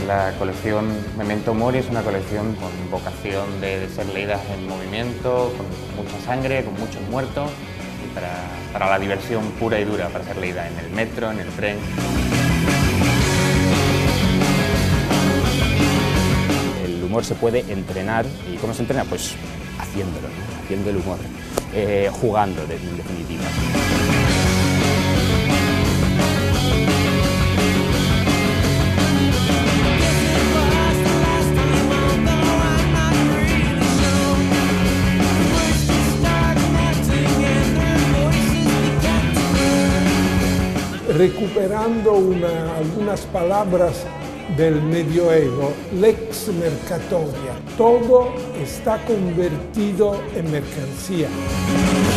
La colección Memento Mori es una colección con vocación de ser leídas en movimiento, con mucha sangre, con muchos muertos y para la diversión pura y dura, para ser leída en el metro, en el tren. El humor se puede entrenar. ¿Y cómo se entrena? Pues haciéndolo, ¿no? Haciendo el humor, jugando en definitiva. Recuperando algunas palabras del medioevo, lex mercatoria, todo está convertido en mercancía.